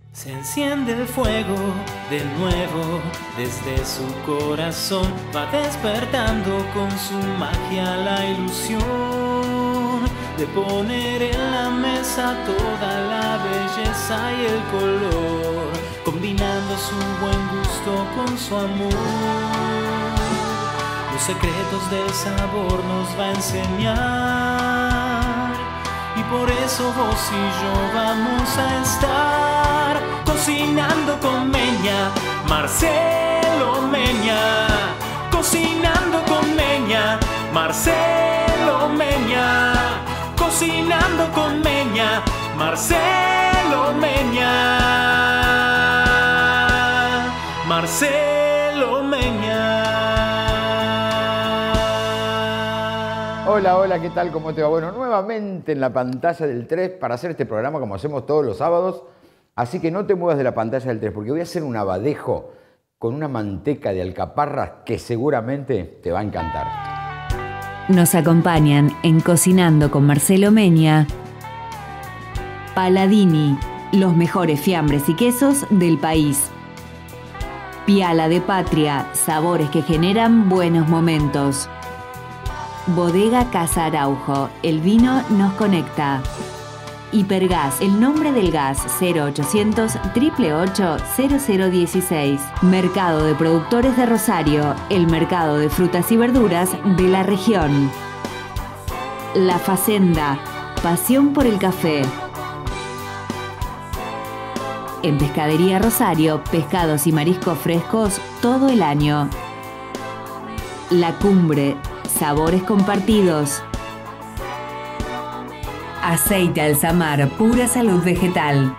Se enciende el fuego de nuevo desde su corazón, va despertando con su magia la ilusión de poner en la mesa toda la belleza y el color, combinando su buen gusto con su amor. Los secretos del sabor nos va a enseñar, y por eso vos y yo vamos a estar cocinando con Meña, Marcelo Meña. Cocinando con Meña, Marcelo Meña. Cocinando con Meña, Marcelo Meña. Marcelo Meña. Hola, hola, ¿qué tal? ¿Cómo te va? Bueno, nuevamente en la pantalla del 3 para hacer este programa como hacemos todos los sábados. Así que no te muevas de la pantalla del 3 porque voy a hacer un abadejo con una manteca de alcaparras que seguramente te va a encantar. Nos acompañan en Cocinando con Marcelo Meña, Paladini, los mejores fiambres y quesos del país. Piala de Patria, sabores que generan buenos momentos. Bodega Casa Araujo, el vino nos conecta. Hipergas, el nombre del gas, 0800 888 0016. Mercado de Productores de Rosario, el mercado de frutas y verduras de la región. La Facenda, pasión por el café. En Pescadería Rosario, pescados y mariscos frescos todo el año. La Cumbre, sabores compartidos. Aceite Alsamar, pura salud vegetal.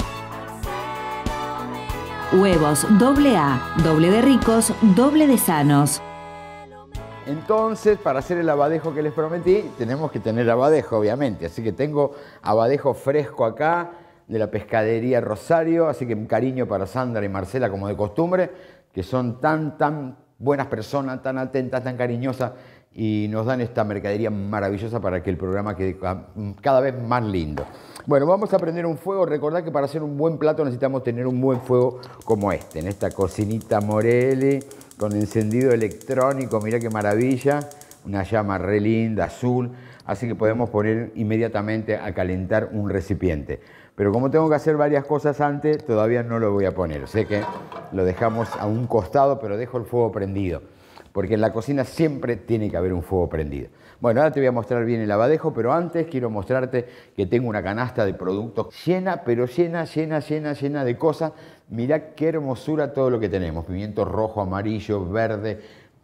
Huevos AA, doble de ricos, doble de sanos. Entonces, para hacer el abadejo que les prometí, tenemos que tener abadejo, obviamente. Así que tengo abadejo fresco acá, de la Pescadería Rosario. Así que un cariño para Sandra y Marcela, como de costumbre, que son tan buenas personas, tan atentas, tan cariñosas, y nos dan esta mercadería maravillosa para que el programa quede cada vez más lindo. Bueno, vamos a prender un fuego. Recordad que para hacer un buen plato necesitamos tener un buen fuego como este, en esta cocinita Morelli, con encendido electrónico. Mirá qué maravilla, una llama re linda, azul, así que podemos poner inmediatamente a calentar un recipiente. Pero como tengo que hacer varias cosas antes, todavía no lo voy a poner. Sé que lo dejamos a un costado, pero dejo el fuego prendido, porque en la cocina siempre tiene que haber un fuego prendido. Bueno, ahora te voy a mostrar bien el abadejo, pero antes quiero mostrarte que tengo una canasta de productos llena, pero llena de cosas. Mirá qué hermosura todo lo que tenemos. Pimiento rojo, amarillo, verde,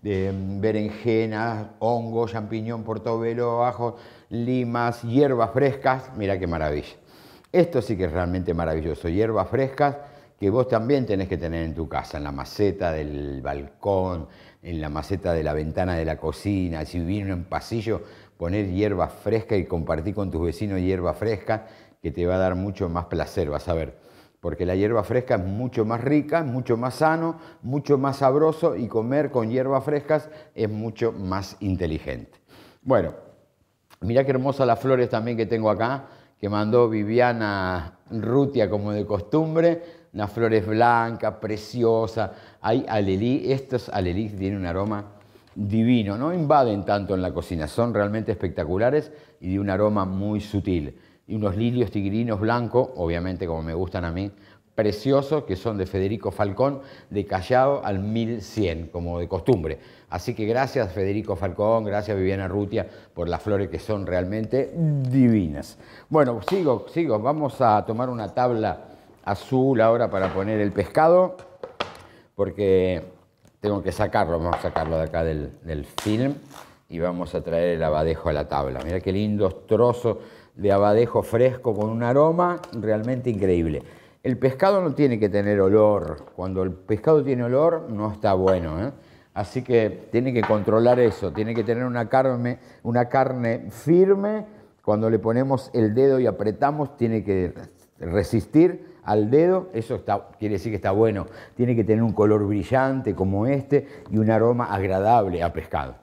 berenjena, hongo, champiñón, portobelo, ajo, limas, hierbas frescas. Mirá qué maravilla. Esto sí que es realmente maravilloso. Hierbas frescas que vos también tenés que tener en tu casa, en la maceta del balcón, en la maceta de la ventana de la cocina. Si vivís en un pasillo, poner hierba fresca y compartir con tus vecinos hierba fresca, que te va a dar mucho más placer, vas a ver. Porque la hierba fresca es mucho más rica, mucho más sano, mucho más sabroso, y comer con hierbas frescas es mucho más inteligente. Bueno, mirá qué hermosas las flores también que tengo acá, que mandó Viviana Rutia como de costumbre. Unas flores blancas, preciosas. Hay alelí. Estos alelí tienen un aroma divino. No invaden tanto en la cocina. Son realmente espectaculares y de un aroma muy sutil. Y unos lirios tigrinos blancos, obviamente como me gustan a mí, preciosos, que son de Federico Falcón, de Callao al 1100, como de costumbre. Así que gracias Federico Falcón, gracias Viviana Rutia por las flores que son realmente divinas. Bueno, sigo. Vamos a tomar una tabla azul ahora para poner el pescado, porque tengo que sacarlo. Vamos a sacarlo de acá del film y vamos a traer el abadejo a la tabla. Mirá qué lindos trozos de abadejo fresco con un aroma realmente increíble. El pescado no tiene que tener olor. Cuando el pescado tiene olor no está bueno, ¿eh? Así que tiene que controlar eso. Tiene que tener una carne firme. Cuando le ponemos el dedo y apretamos, tiene que resistir al dedo. Eso quiere decir que está bueno. Tiene que tener un color brillante como este y un aroma agradable a pescado.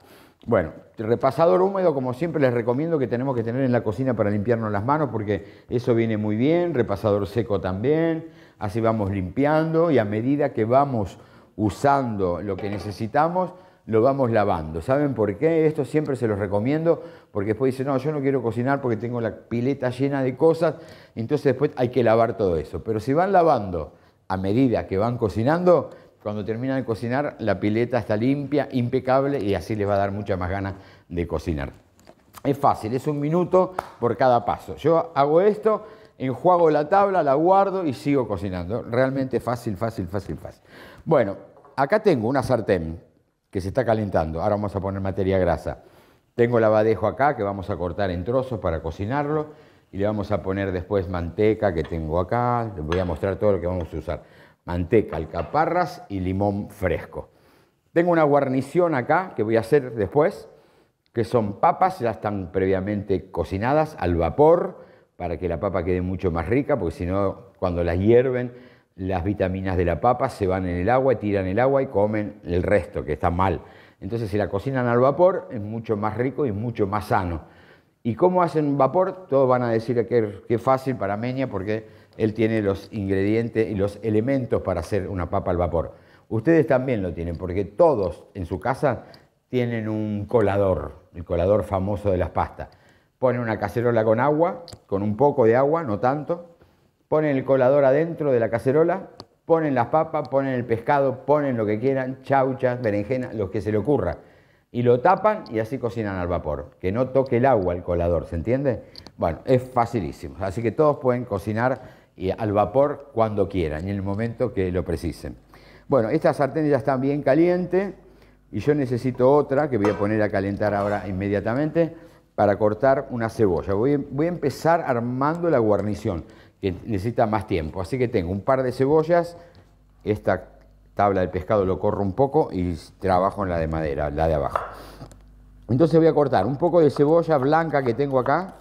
Bueno, repasador húmedo, como siempre les recomiendo que tenemos que tener en la cocina para limpiarnos las manos, porque eso viene muy bien. Repasador seco también, así vamos limpiando y a medida que vamos usando lo que necesitamos, lo vamos lavando. ¿Saben por qué? Esto siempre se los recomiendo, porque después dicen, no, yo no quiero cocinar porque tengo la pileta llena de cosas, entonces después hay que lavar todo eso. Pero si van lavando a medida que van cocinando, cuando terminan de cocinar, la pileta está limpia, impecable, y así les va a dar mucha más ganas de cocinar. Es fácil, es 1 minuto por cada paso. Yo hago esto, enjuago la tabla, la guardo y sigo cocinando. Realmente fácil, fácil, fácil, fácil. Bueno, acá tengo una sartén que se está calentando. Ahora vamos a poner materia grasa. Tengo el abadejo acá que vamos a cortar en trozos para cocinarlo y le vamos a poner después manteca que tengo acá. Les voy a mostrar todo lo que vamos a usar. Manteca, alcaparras y limón fresco. Tengo una guarnición acá que voy a hacer después, que son papas, ya están previamente cocinadas al vapor para que la papa quede mucho más rica, porque si no, cuando las hierven, las vitaminas de la papa se van en el agua, tiran el agua y comen el resto, que está mal. Entonces, si la cocinan al vapor, es mucho más rico y mucho más sano. ¿Y cómo hacen vapor? Todos van a decir que es fácil para Meña, porque él tiene los ingredientes y los elementos para hacer una papa al vapor. Ustedes también lo tienen, porque todos en su casa tienen un colador, el colador famoso de las pastas. Ponen una cacerola con agua, con un poco de agua, no tanto. Ponen el colador adentro de la cacerola, ponen las papas, ponen el pescado, ponen lo que quieran, chauchas, berenjena, lo que se le ocurra. Y lo tapan y así cocinan al vapor. Que no toque el agua el colador, ¿se entiende? Bueno, es facilísimo. Así que todos pueden cocinar al vapor cuando quieran y en el momento que lo precisen. Bueno, esta sartén ya está bien caliente y yo necesito otra que voy a poner a calentar ahora inmediatamente para cortar una cebolla. Voy a empezar armando la guarnición, que necesita más tiempo. Así que tengo un par de cebollas, esta tabla de pescado lo corro un poco y trabajo en la de madera, la de abajo. Entonces voy a cortar un poco de cebolla blanca que tengo acá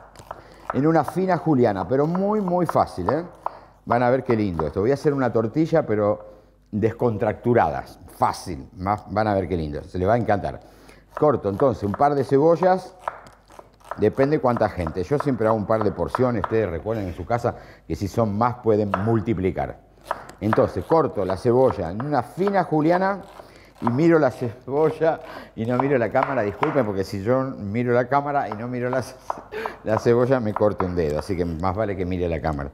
en una fina juliana, pero muy muy fácil, ¿eh? Van a ver qué lindo esto. Voy a hacer una tortilla, pero descontracturadas, fácil, van a ver qué lindo, se les va a encantar. Corto entonces un par de cebollas, depende cuánta gente. Yo siempre hago un par de porciones, ustedes recuerden en su casa que si son más pueden multiplicar. Entonces corto la cebolla en una fina juliana y miro la cebolla y no miro la cámara, disculpen, porque si yo miro la cámara y no miro la cebolla me corto un dedo, así que más vale que mire la cámara.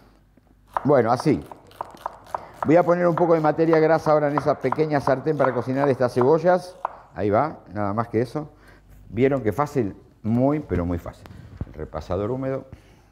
Bueno, así. Voy a poner un poco de materia grasa ahora en esa pequeña sartén para cocinar estas cebollas. Ahí va, nada más que eso. ¿Vieron qué fácil? Muy, pero muy fácil. Repasador húmedo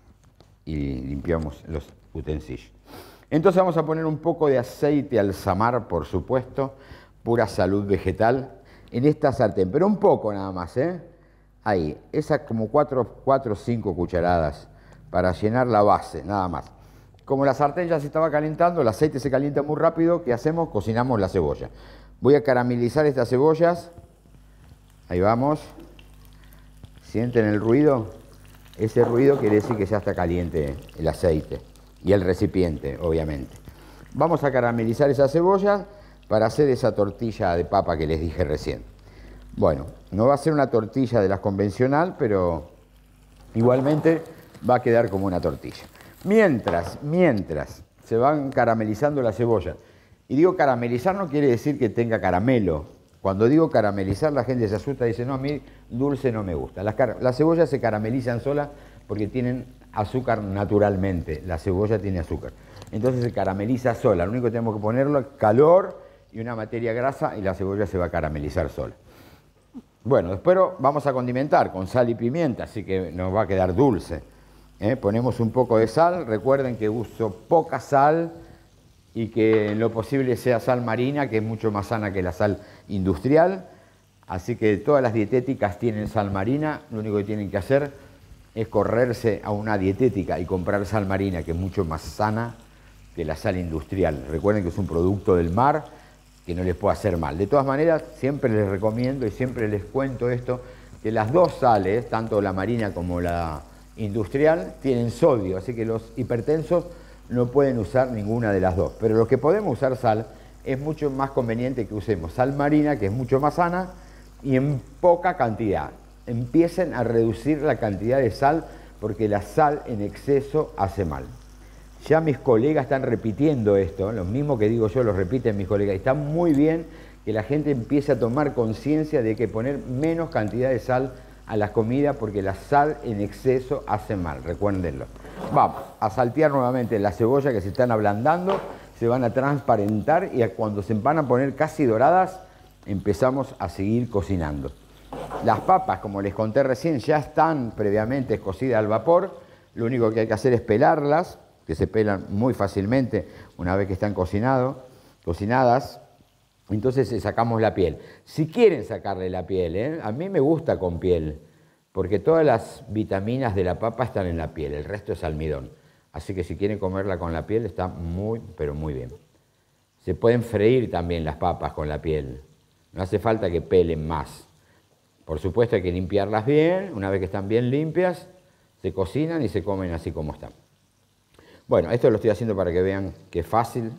y limpiamos los utensilios. Entonces vamos a poner un poco de aceite alsamar, por supuesto, pura salud vegetal, en esta sartén, pero un poco nada más, ¿eh? Ahí, esas como 4 o 5 cucharadas para llenar la base, nada más. Como la sartén ya se estaba calentando, el aceite se calienta muy rápido, ¿qué hacemos? Cocinamos la cebolla. Voy a caramelizar estas cebollas. Ahí vamos. ¿Sienten el ruido? Ese ruido quiere decir que ya está caliente el aceite y el recipiente, obviamente. Vamos a caramelizar esas cebollas para hacer esa tortilla de papa que les dije recién. Bueno, no va a ser una tortilla de las convencional, pero igualmente va a quedar como una tortilla. Mientras se van caramelizando las cebollas, y digo caramelizar no quiere decir que tenga caramelo. Cuando digo caramelizar la gente se asusta y dice, no, a mí dulce no me gusta. Las cebollas se caramelizan solas porque tienen azúcar naturalmente, la cebolla tiene azúcar. Entonces se carameliza sola, lo único que tenemos que ponerlo es calor y una materia grasa y la cebolla se va a caramelizar sola. Bueno, después vamos a condimentar con sal y pimienta, así que nos va a quedar dulce. Ponemos un poco de sal, recuerden que uso poca sal y que en lo posible sea sal marina, que es mucho más sana que la sal industrial. Así que todas las dietéticas tienen sal marina, lo único que tienen que hacer es correrse a una dietética y comprar sal marina, que es mucho más sana que la sal industrial. Recuerden que es un producto del mar que no les puede hacer mal. De todas maneras, siempre les recomiendo y siempre les cuento esto, que las dos sales, tanto la marina como la industrial, tienen sodio, así que los hipertensos no pueden usar ninguna de las dos. Pero los que podemos usar sal, es mucho más conveniente que usemos sal marina, que es mucho más sana, y en poca cantidad. Empiecen a reducir la cantidad de sal porque la sal en exceso hace mal. Ya mis colegas están repitiendo esto, lo mismo que digo yo lo repiten mis colegas. Está muy bien que la gente empiece a tomar conciencia de que poner menos cantidad de sal a las comidas porque la sal en exceso hace mal, recuérdenlo. Vamos a saltear nuevamente la cebolla que se están ablandando, se van a transparentar y cuando se van a poner casi doradas empezamos a seguir cocinando. Las papas, como les conté recién, ya están previamente cocidas al vapor, lo único que hay que hacer es pelarlas, que se pelan muy fácilmente una vez que están cocinadas. Entonces sacamos la piel. Si quieren sacarle la piel, a mí me gusta con piel, porque todas las vitaminas de la papa están en la piel, el resto es almidón. Así que si quieren comerla con la piel está muy, pero muy bien. Se pueden freír también las papas con la piel, no hace falta que pelen más. Por supuesto hay que limpiarlas bien, una vez que están bien limpias, se cocinan y se comen así como están. Bueno, esto lo estoy haciendo para que vean que es fácil,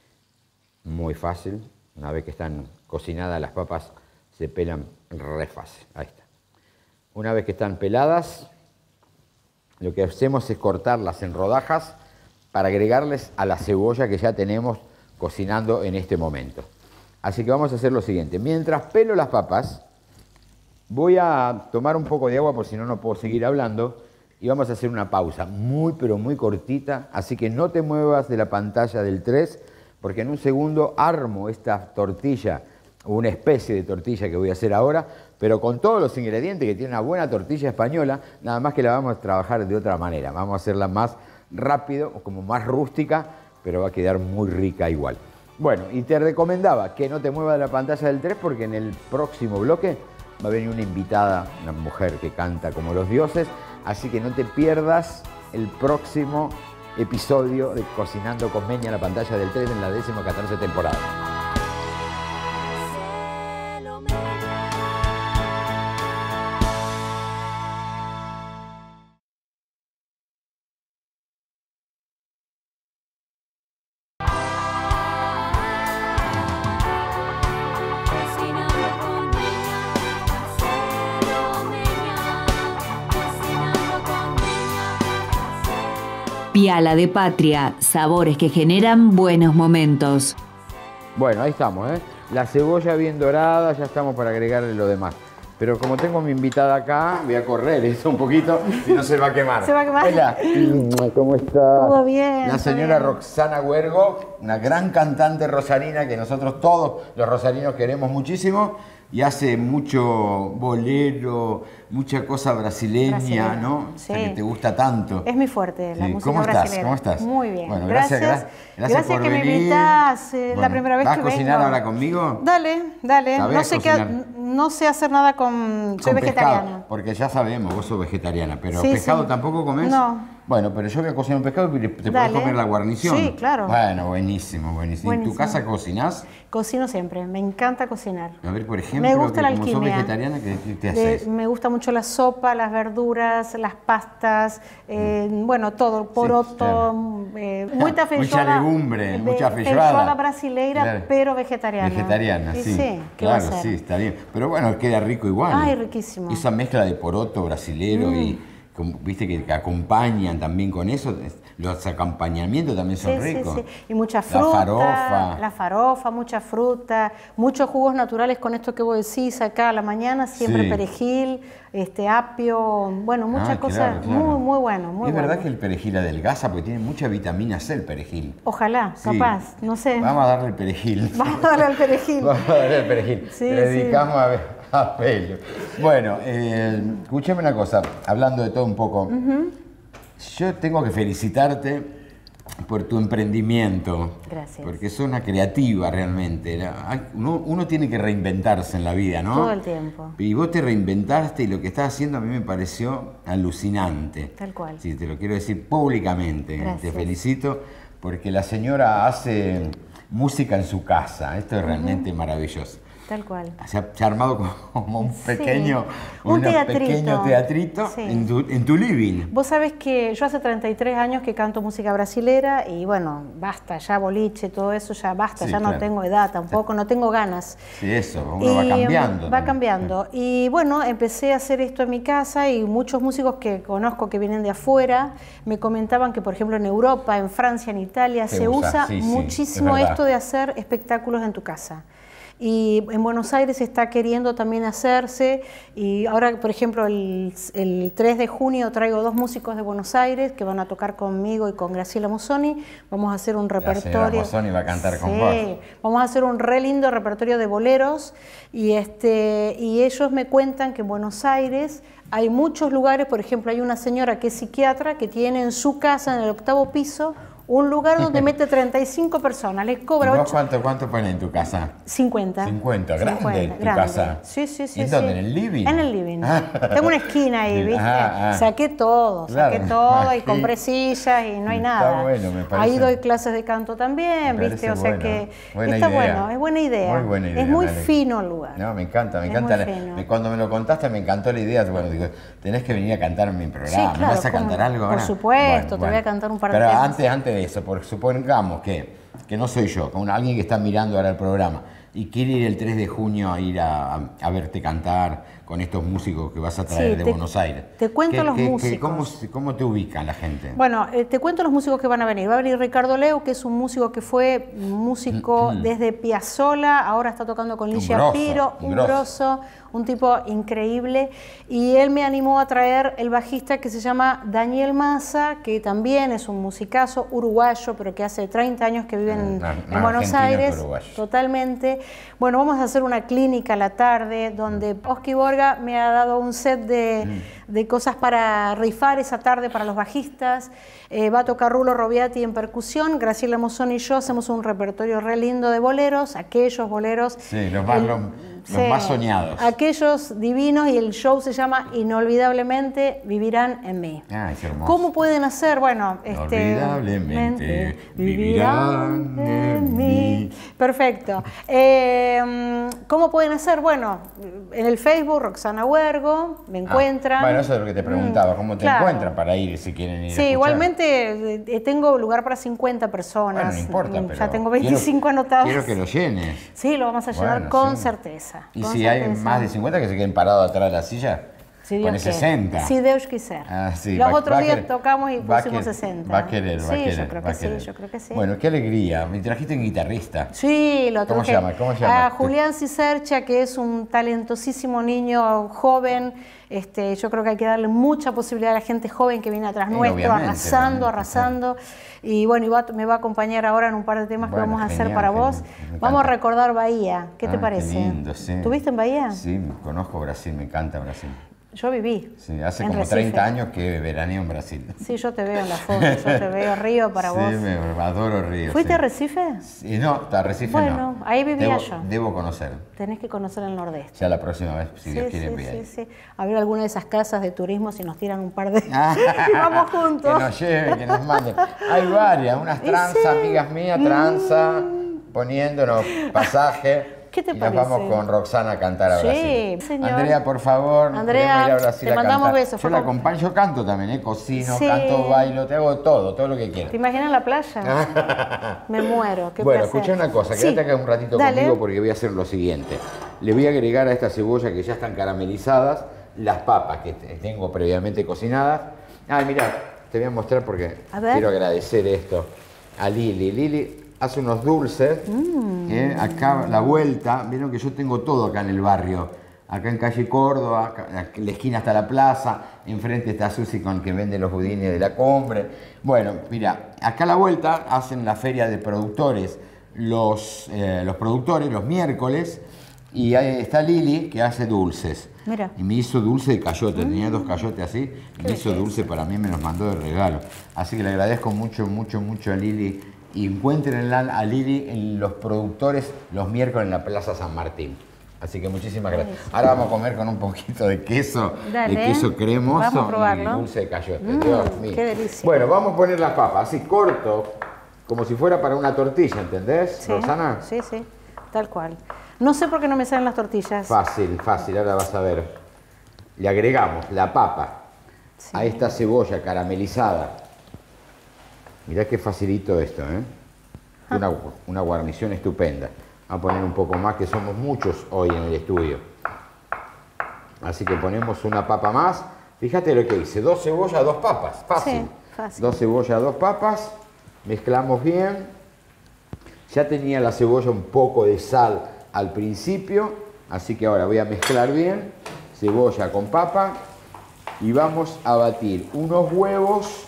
muy fácil. Una vez que están cocinadas las papas se pelan re fácil. Ahí está. Una vez que están peladas, lo que hacemos es cortarlas en rodajas para agregarles a la cebolla que ya tenemos cocinando en este momento. Así que vamos a hacer lo siguiente. Mientras pelo las papas, voy a tomar un poco de agua por si no, no puedo seguir hablando. Y vamos a hacer una pausa muy, pero muy cortita. Así que no te muevas de la pantalla del 3, porque en un segundo armo esta tortilla, o una especie de tortilla que voy a hacer ahora, pero con todos los ingredientes que tiene una buena tortilla española, nada más que la vamos a trabajar de otra manera. Vamos a hacerla más rápido, como más rústica, pero va a quedar muy rica igual. Bueno, y te recomendaba que no te muevas de la pantalla del 3, porque en el próximo bloque va a venir una invitada, una mujer que canta como los dioses, así que no te pierdas el próximo episodio de Cocinando con Meña en la pantalla del 3 en la 14ª temporada. Piala de Patria, sabores que generan buenos momentos. Bueno, ahí estamos, ¿eh? La cebolla bien dorada, ya estamos para agregarle lo demás. Pero como tengo a mi invitada acá, voy a correr eso un poquito y no se va a quemar. ¿Se va a quemar? Hola, ¿cómo está? Todo bien. La señora bien. Roxana Huergo, una gran cantante rosarina que nosotros todos los rosarinos queremos muchísimo y hace mucho bolero, mucha cosa brasileña, ¿no? Sí. O sea, que te gusta tanto. Es mi fuerte, la música ¿Cómo estás? brasilera. ¿Cómo estás? Muy bien. Bueno, gracias por que me venir. invitas. Bueno, La primera vez que ¿vas a cocinar vengo. ahora conmigo? Dale. ¿Sabés No sé hacer nada con... Soy con vegetariana. pescado, porque ya sabemos, vos sos vegetariana, pero Sí, ¿pescado sí. tampoco comés? No. Bueno, pero yo voy a cocinar un pescado y te podés Dale. comer la guarnición. Sí, claro. Bueno, buenísimo, buenísimo. ¿En tu Buenísimo. casa cocinás? Cocino siempre, me encanta cocinar. A ver, por ejemplo, Me gusta la que como sos alquimia. vegetariana, ¿qué te haces? Me gusta mucho la sopa, las verduras, las pastas, bueno, todo, poroto, claro. mucha feijoada. Mucha legumbre, mucha feijoada. Feijoada brasileira, Claro. pero vegetariana. Vegetariana, Y sí. ¿qué va a Claro, hacer? sí, está bien. Pero bueno, queda rico igual. Ay, riquísimo. Esa mezcla de poroto brasilero y, viste, que acompañan también con eso. Los acompañamientos también son ricos. Sí. Y mucha fruta. farofa. La farofa, mucha fruta, muchos jugos naturales con esto que vos decís acá a la mañana, siempre Sí. perejil, apio, bueno, muchas cosas, claro. muy bueno, muy Es bueno. verdad que el perejil adelgaza porque tiene mucha vitamina C el perejil. Ojalá, Sí. capaz, no sé. Vamos a darle el perejil. Vamos a darle al perejil. Vamos a darle el perejil. Sí, Le dedicamos a pelo. Bueno, escúchame una cosa, hablando de todo un poco. Yo tengo que felicitarte por tu emprendimiento. Gracias. Porque sos una creativa realmente. Uno tiene que reinventarse en la vida, ¿no? Todo el tiempo. Y vos te reinventaste y lo que estás haciendo a mí me pareció alucinante. Tal cual. Sí, te lo quiero decir públicamente. Gracias. Te felicito porque la señora hace música en su casa. Esto es realmente maravilloso. Tal cual. Se ha armado como un pequeño, un pequeño teatrito sí. en tu living. Vos sabés que yo hace 33 años que canto música brasilera y bueno, basta, ya boliche, todo eso ya basta, Sí, ya claro. no tengo edad tampoco, no tengo ganas. Sí, eso, uno va cambiando. Va también. cambiando. Y bueno, empecé a hacer esto en mi casa y muchos músicos que conozco que vienen de afuera me comentaban que, por ejemplo, en Europa, en Francia, en Italia, Se se usa, usa sí, sí, muchísimo es verdad. esto de hacer espectáculos en tu casa. Y en Buenos Aires está queriendo también hacerse, y ahora, por ejemplo, el 3 de junio traigo 2 músicos de Buenos Aires que van a tocar conmigo y con Graciela Mozzoni. Vamos a hacer un repertorio. La señora Mozzoni va a cantar con vos. Vamos a hacer un re lindo repertorio de boleros, y ellos me cuentan que en Buenos Aires hay muchos lugares, por ejemplo, hay una señora que es psiquiatra que tiene en su casa, en el 8º piso, un lugar donde mete 35 personas, les cobra ¿Y vos 8... cuánto pones en tu casa? 50. 50, grande tu grande. casa. Sí, sí, sí. ¿Y en dónde? sí. ¿En el living? En el living. Tengo una esquina ahí, ¿viste? Saqué todo, Claro, saqué todo y aquí. compré sillas y no hay Está nada. bueno, me parece. Ahí doy clases de canto también, Me ¿viste? parece O sea bueno. que Buena está idea. bueno, es buena idea. Muy buena idea, Es muy me alegro. fino el lugar. No, me encanta, me Es encanta. muy fino. Cuando me lo contaste me encantó la idea. Bueno, digo, tenés que venir a cantar en mi programa. Sí, claro, ¿Me vas a ¿cómo cantar no? algo Por ahora? supuesto, te voy a cantar un par de Pero temas. antes de eso, porque supongamos que no soy yo, alguien que está mirando ahora el programa y quiere ir el 3 de junio a ir a verte cantar con estos músicos que vas a traer Sí, de Buenos Aires. te cuento los músicos. ¿Cómo te ubican la gente? Bueno, te cuento los músicos que van a venir. Va a venir Ricardo Leu, que es un músico que fue músico desde Piazzolla, ahora está tocando con Ligia grosso, Piro, un un grosso. grosso, un tipo increíble. Y él me animó a traer el bajista que se llama Daniel Massa, que también es un musicazo uruguayo, pero que hace 30 años que vive en Más Buenos argentino que Aires. uruguayo. Totalmente. Bueno, vamos a hacer una clínica a la tarde donde Oski Borga me ha dado un set de cosas para rifar esa tarde para los bajistas. Va a tocar Rulo Robiati en percusión. Graciela Mozzoni y yo hacemos un repertorio re lindo de boleros, aquellos boleros. Sí, los más soñados. Aquellos divinos, y el show se llama Inolvidablemente Vivirán en mí. Ay, qué hermoso. ¿Cómo pueden hacer? Bueno, Inolvidablemente vivirán en mí. Perfecto. ¿Cómo pueden hacer? Bueno, en el Facebook, Roxana Huergo, me encuentran. Bueno, eso es lo que te preguntaba, ¿cómo te claro. encuentran para ir si quieren ir a Sí, escuchar? igualmente tengo lugar para 50 personas. Bueno, no importa, pero ya tengo 25 anotados. Quiero que lo llenes. Sí, lo vamos a llenar Bueno, con sí. certeza. Y con si hay certeza. más de 50 que se queden parados atrás de la silla, Si Dios pone quiere. 60. Si Dios quiser. Ah, sí, Los va otros a días querer. tocamos y Va a pusimos querer, 60. Va a querer, sí, va a querer. yo creo va a que querer. sí, yo creo que sí. Bueno, qué alegría. Me trajiste un guitarrista. Sí, lo ¿Cómo se truje llama? ¿Cómo se llama? a Julián Cicercha, que es un talentosísimo niño joven. Yo creo que hay que darle mucha posibilidad a la gente joven que viene atrás Sí, nuestro, obviamente, arrasando. Y bueno, me va a acompañar ahora en un par de temas Bueno, que vamos a hacer genial, para genial. vos. Me Vamos a encanta. recordar Bahía. ¿Qué te Ah, parece? Qué lindo, sí. ¿Tuviste en Bahía? Sí, conozco Brasil, me encanta Brasil. Yo viví. Sí, hace en como Recife. 30 años que veraneo en Brasil. Sí, yo te veo en la foto, yo te veo Río para sí, vos. me adoro Río. ¿Fuiste sí. a Recife? Sí, no, a Recife no. Bueno, ahí vivía yo. Debo conocer. Tenés que conocer el Nordeste. Ya la próxima vez, si Dios quiere, voy a ir. sí. A ver alguna de esas casas de turismo si nos tiran un par de... y vamos juntos. Que nos lleven, que nos manden. Hay varias, unas tranzas, amigas mías, tranza, poniéndonos pasaje. ¿Qué te y parece? Nos vamos con Roxana a cantar a Sí, Brasil. señor. Andrea, por favor, Andrea, queremos ir a Brasil te a mandamos cantar. besos. Yo Fue la con- acompaño, yo canto también, cocino, Sí. canto, bailo, te hago todo lo que quieras. ¿Te imaginas la playa? Me muero, qué Bueno, placer. escuchá una cosa, Sí. quédate acá un ratito Dale. conmigo porque voy a hacer lo siguiente. Le voy a agregar a esta cebolla que ya están caramelizadas las papas que tengo previamente cocinadas. Ay, mirá, te voy a mostrar porque A ver. quiero agradecer esto a Lili. Lili hace unos dulces, acá a la vuelta, vieron que yo tengo todo acá en el barrio. Acá en calle Córdoba, acá, en la esquina está la plaza, enfrente está Susi con que vende los budines de la Combre. Bueno, mira, acá a la vuelta hacen la feria de productores, los productores los miércoles, y ahí está Lili que hace dulces. Mira. Y me hizo dulce de cayote, tenía 2 cayotes así, y me hizo dulce para mí, me los mandó de regalo. Así que le agradezco mucho a Lili. Y encuéntrenla a Lili en los productores los miércoles en la Plaza San Martín. Así que muchísimas gracias. Ahora vamos a comer con un poquito de queso, Dale. de queso cremoso Vamos a probarlo. y dulce de cayote. Dios mío. qué delicia. Bueno, vamos a poner las papas así corto, como si fuera para una tortilla, ¿entendés, Sí, Rosana? sí, sí. tal cual. No sé por qué no me salen las tortillas. Fácil, fácil, ahora vas a ver. Le agregamos la papa a esta cebolla caramelizada. Mirá qué facilito esto, ¿eh? Una guarnición estupenda. Vamos a poner un poco más, que somos muchos hoy en el estudio. Así que ponemos una papa más. Fíjate lo que hice, 2 cebollas, 2 papas. Fácil. Sí, fácil. 2 cebollas, 2 papas. Mezclamos bien. Ya tenía la cebolla un poco de sal al principio, así que ahora voy a mezclar bien cebolla con papa y vamos a batir unos huevos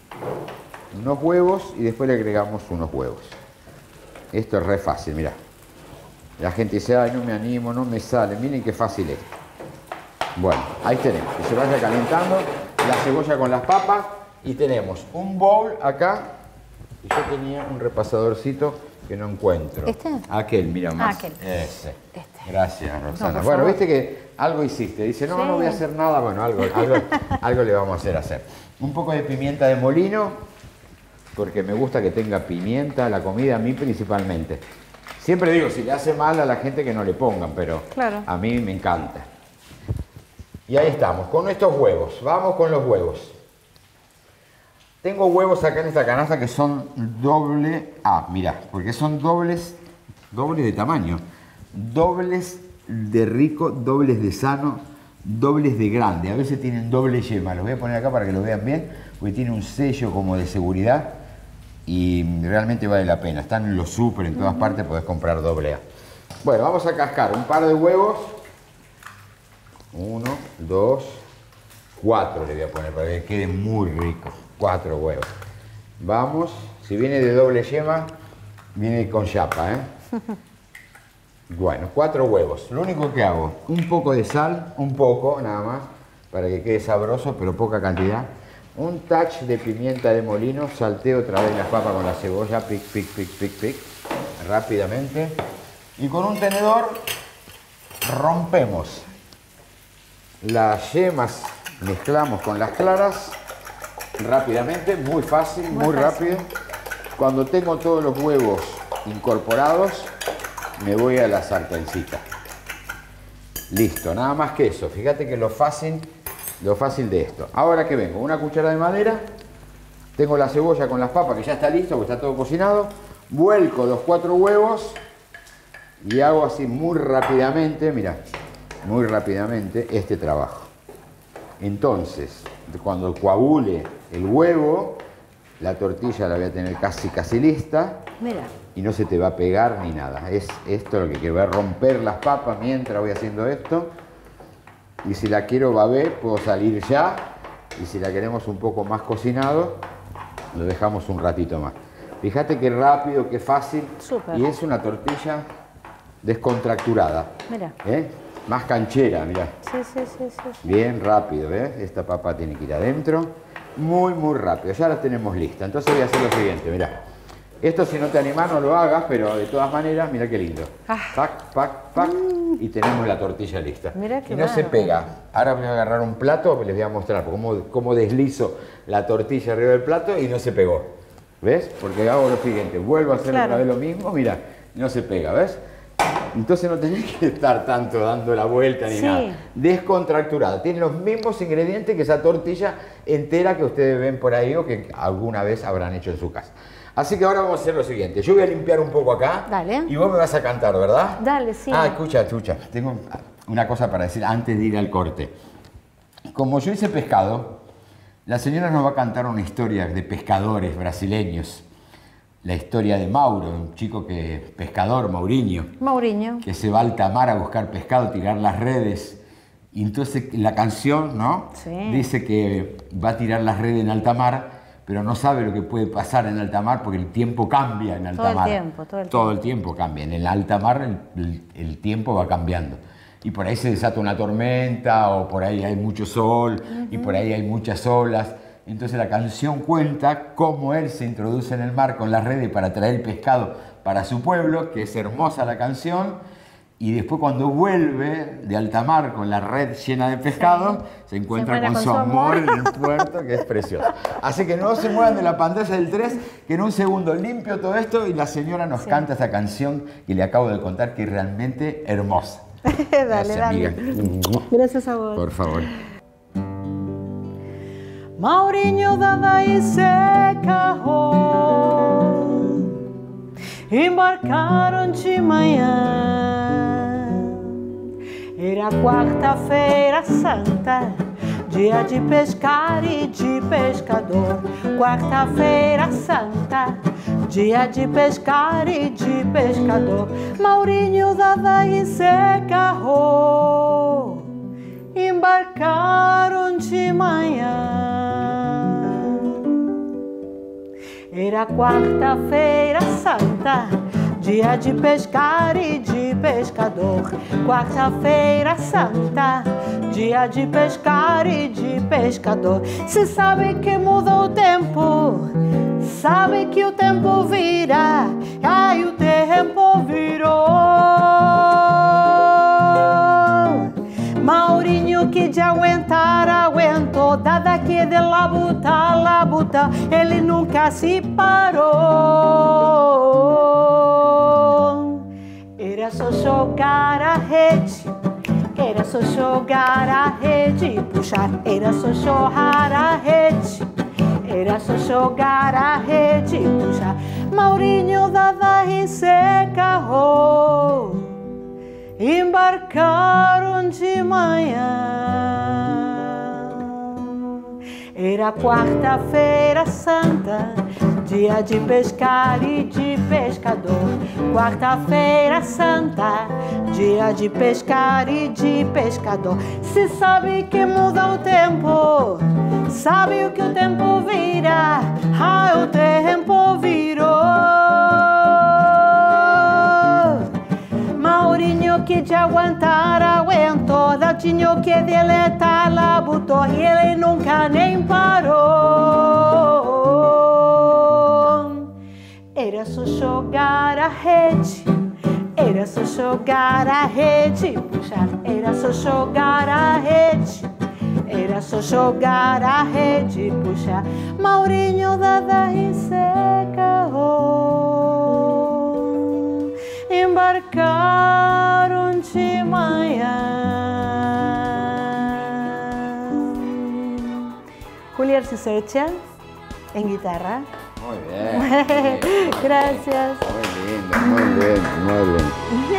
y después le agregamos unos huevos. Esto es re fácil, mirá. La gente dice, ay, no me animo, no me sale. Miren qué fácil es. Bueno, ahí tenemos, que se vaya calentando la cebolla con las papas y tenemos un bowl acá. Y yo tenía un repasadorcito que no encuentro. ¿Este? Aquel, mira más. Aquel. Ese. Este. Gracias, Roxana. No, por bueno, favor. viste que algo hiciste. Dice, no, Sí. no voy a hacer nada. Bueno, algo le vamos a hacer. Un poco de pimienta de molino, porque me gusta que tenga pimienta la comida, a mí principalmente. Siempre digo, si le hace mal a la gente que no le pongan, pero Claro. a mí me encanta. Y ahí estamos, con estos huevos. Vamos con los huevos. Tengo huevos acá en esta canasta que son doble... Ah, mirá, porque son dobles de tamaño. Dobles de rico, dobles de sano, dobles de grande. A veces tienen doble yema. Los voy a poner acá para que lo vean bien, porque tiene un sello como de seguridad y realmente vale la pena. Están en los súper, en todas partes podés comprar doble A. Bueno, vamos a cascar un par de huevos. 1, 2, 4 le voy a poner para que quede muy rico. 4 huevos. Vamos, si viene de doble yema, viene con chapa, ¿eh? Bueno, 4 huevos. Lo único que hago, un poco de sal, un poco nada más, para que quede sabroso, pero poca cantidad. Un touch de pimienta de molino, salteo otra vez las papas con la cebolla, pic, pic, pic, pic, pic, rápidamente. Y con un tenedor rompemos las yemas, mezclamos con las claras rápidamente, muy fácil, muy rápido. Cuando tengo todos los huevos incorporados, me voy a la sartencita. Listo, nada más que eso. Fíjate que lo fácil de esto. Ahora que vengo, una cuchara de madera, tengo la cebolla con las papas que ya está listo, porque está todo cocinado. Vuelco los 4 huevos y hago así muy rápidamente, mirá, muy rápidamente este trabajo. Entonces, cuando coagule el huevo, la tortilla la voy a tener casi lista. Mira. Y no se te va a pegar ni nada. Es esto lo que quiero. Voy a romper las papas mientras voy haciendo esto. Y si la quiero babé, puedo salir ya. Y si la queremos un poco más cocinado, lo dejamos un ratito más. Fíjate qué rápido, qué fácil. Súper. Y es una tortilla descontracturada. Mira. ¿Eh? Más canchera, mirá. Sí. Bien rápido, ¿ves? Esta papa tiene que ir adentro. Muy, muy rápido. Ya la tenemos lista. Entonces voy a hacer lo siguiente, mirá. Esto si no te animás no lo hagas, pero de todas maneras, mirá qué lindo. Pac, pac, pac. Y tenemos la tortilla lista. Mirá qué y no se bárbaro. pega. Ahora voy a agarrar un plato y les voy a mostrar cómo deslizo la tortilla arriba del plato y no se pegó. ¿Ves? Porque hago lo siguiente. Vuelvo a hacer otra vez lo mismo. Mirá, no se pega, ¿ves? Entonces no tenés que estar tanto dando la vuelta ni nada. Descontracturada. Tiene los mismos ingredientes que esa tortilla entera que ustedes ven por ahí o que alguna vez habrán hecho en su casa. Así que ahora vamos a hacer lo siguiente. Yo voy a limpiar un poco acá. Dale. Y vos me vas a cantar, ¿verdad? Dale, sí. Ah, escucha. Tengo una cosa para decir antes de ir al corte. Como yo hice pescado, la señora nos va a cantar una historia de pescadores brasileños. La historia de Mauro, un chico pescador, Maurinho, que se va a alta mar a buscar pescado, tirar las redes. Y entonces la canción, ¿no? Sí. Dice que va a tirar las redes en alta mar, pero no sabe lo que puede pasar en alta mar porque el tiempo cambia en alta mar. Todo el tiempo cambia. En el alta mar el tiempo va cambiando. Y por ahí se desata una tormenta, o por ahí hay mucho sol, y por ahí hay muchas olas. Entonces la canción cuenta cómo él se introduce en el mar con las redes para traer el pescado para su pueblo, que es hermosa la canción, Y después cuando vuelve de alta mar con la red llena de pescado, se encuentra con su amor en el puerto, que es precioso. Así que no se muevan de la pantalla del 3, que en un segundo limpio todo esto y la señora nos canta esa canción que le acabo de contar, que es realmente hermosa. Dale, Gracias, dale. amiga. Gracias a vos. Por favor. Maurinho Dadaí se carrou, embarcaram de manhã. Era quarta-feira santa, dia de pescar e de pescador. Quarta-feira santa, dia de pescar e de pescador. Maurinho Dadaí se carrou, embarcaram de manhã. Era quarta-feira santa, dia de pescar e de pescador. Quarta-feira santa, dia de pescar e de pescador. Se sabe que muda o tempo, sabe que o tempo vira. Ai, o tempo virou. Maurinho que de aguentar, aguentou. Dada que de labuta, labuta, ele nunca se parou. Era só jogar a rede, era só jogar a rede e puxar. Era só jogar a rede, era só jogar a rede e puxar. Maurinho Dadaí se carrou, embarcaram de manhã. Era quarta-feira santa, dia de pescar e de pescador. Quarta-feira santa, dia de pescar e de pescador. Se sabe que muda o tempo, sabe o que o tempo vira. Ah, o tempo virou. Maurinho que de aguentar, aguentou. Dadinho que deletar, labutou. E ele nunca nem parou. Era só jogar a rede, era só jogar a rede e puxar. Era só jogar a rede, era só jogar a rede e puxar. Maurinho Dadaí se carrou, embarcaram de manhã. Julián Cicercia en guitarra. Muy bien. Gracias. Muy lindo, muy bien, muy bien.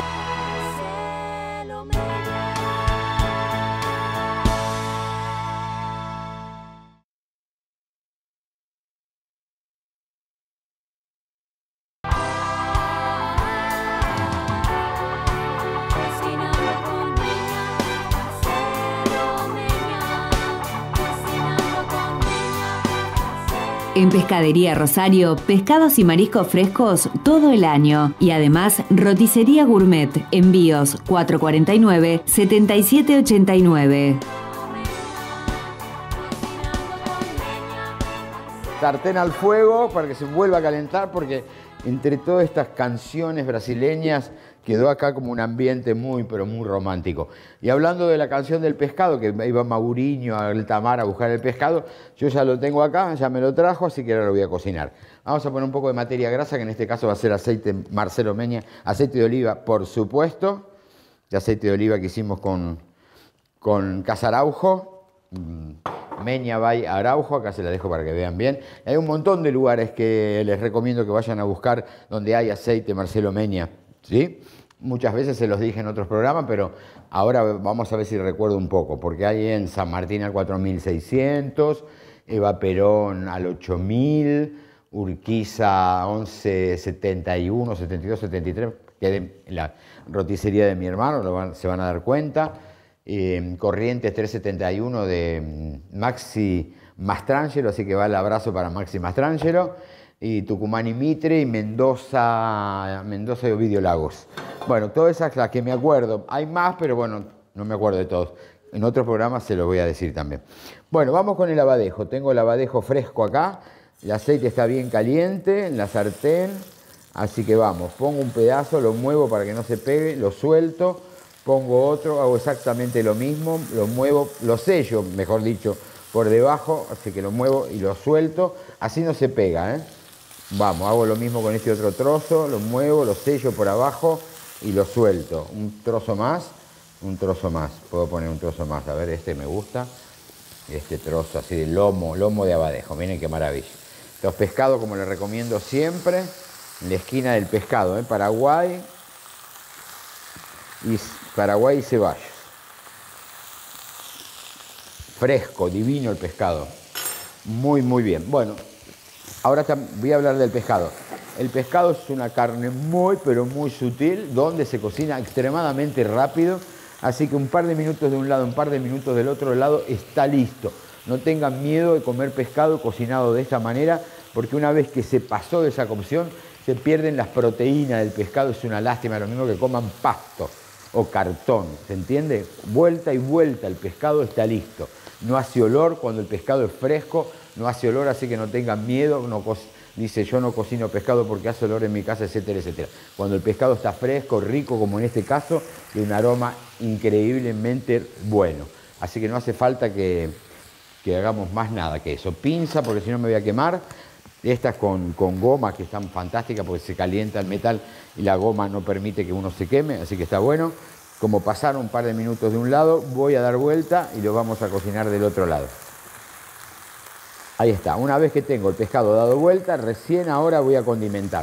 En Pescadería Rosario, pescados y mariscos frescos todo el año. Y además, roticería gourmet. Envíos 449-7789. Sartén al fuego para que se vuelva a calentar, porque entre todas estas canciones brasileñas quedó acá como un ambiente muy, pero muy romántico. Y hablando de la canción del pescado, que iba Maurinho a alta mar a buscar el pescado, yo ya lo tengo acá, ya me lo trajo, así que ahora lo voy a cocinar. Vamos a poner un poco de materia grasa, que en este caso va a ser aceite Marcelo Meña, aceite de oliva, por supuesto, de aceite de oliva que hicimos con Casaraujo, Meña by Araujo, acá se la dejo para que vean bien. Hay un montón de lugares que les recomiendo que vayan a buscar donde hay aceite Marcelo Meña, ¿sí? Muchas veces se los dije en otros programas, pero ahora vamos a ver si recuerdo un poco, porque hay en San Martín al 4600, Eva Perón al 8000, Urquiza 1171, 72, 73, que es la roticería de mi hermano, se van a dar cuenta. Corrientes 371 de Maxi Mastrangelo, así que va el abrazo para Maxi Mastrangelo. Y Tucumán y Mitre, y Mendoza y Ovidio Lagos. Bueno, todas esas las que me acuerdo. Hay más, pero bueno, no me acuerdo de todos. En otros programas se los voy a decir también. Bueno, vamos con el abadejo. Tengo el abadejo fresco acá. El aceite está bien caliente en la sartén. Así que vamos, pongo un pedazo, lo muevo para que no se pegue, lo suelto, pongo otro, hago exactamente lo mismo, lo muevo, lo sello, mejor dicho, por debajo, así que lo muevo y lo suelto, así no se pega, ¿eh? Vamos, hago lo mismo con este otro trozo, lo muevo, lo sello por abajo y lo suelto. Un trozo más, puedo poner un trozo más, a ver, este me gusta, este trozo así de lomo de abadejo, miren qué maravilla. Los pescados, como les recomiendo siempre, en la esquina del pescado, Paraguay y Ceballos. Fresco, divino el pescado. Muy, muy bien. Bueno, ahora voy a hablar del pescado. El pescado es una carne muy, pero muy sutil, donde se cocina extremadamente rápido. Así que un par de minutos de un lado, un par de minutos del otro lado, está listo. No tengan miedo de comer pescado cocinado de esta manera, porque una vez que se pasó de esa cocción, se pierden las proteínas del pescado. Es una lástima, lo mismo que coman pasto o cartón, ¿se entiende? Vuelta y vuelta, el pescado está listo. No hace olor cuando el pescado es fresco, no hace olor, así que no tengan miedo. Dice, yo no cocino pescado porque hace olor en mi casa, etcétera, etcétera. Cuando el pescado está fresco, rico, como en este caso, tiene un aroma increíblemente bueno. Así que no hace falta que hagamos más nada que eso. Pinza, porque si no me voy a quemar. Estas con goma, que están fantásticas porque se calienta el metal y la goma no permite que uno se queme, así que está bueno. Como pasaron un par de minutos de un lado, voy a dar vuelta y lo vamos a cocinar del otro lado. Ahí está. Una vez que tengo el pescado dado vuelta, recién ahora voy a condimentar.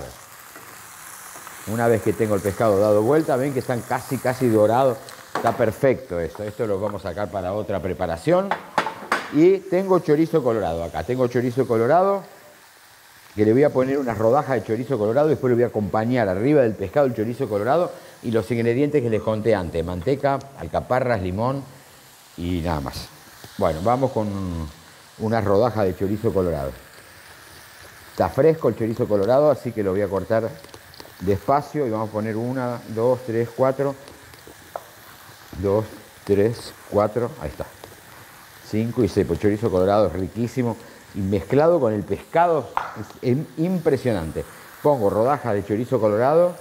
Una vez que tengo el pescado dado vuelta, ven que están casi dorados. Está perfecto esto. Esto lo vamos a sacar para otra preparación. Y tengo chorizo colorado acá. Tengo chorizo colorado, que le voy a poner unas rodajas de chorizo colorado y después le voy a acompañar arriba del pescado el chorizo colorado y los ingredientes que les conté antes: manteca, alcaparras, limón y nada más. Bueno, vamos con unas rodajas de chorizo colorado. Está fresco el chorizo colorado, así que lo voy a cortar despacio y vamos a poner 1, 2, 3, 4. 2, 3, 4, ahí está. 5 y 6, pues chorizo colorado es riquísimo. Y mezclado con el pescado es impresionante. Pongo rodajas de chorizo colorado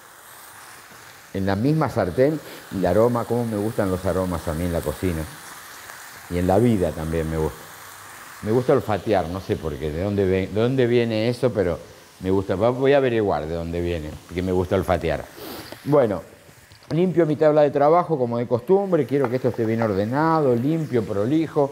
en la misma sartén y el aroma, cómo me gustan los aromas a mí en la cocina. Y en la vida también me gusta. Me gusta olfatear, no sé por qué, de dónde viene eso, pero me gusta. Voy a averiguar de dónde viene, porque me gusta olfatear. Bueno, limpio mi tabla de trabajo como de costumbre. Quiero que esto esté bien ordenado, limpio, prolijo.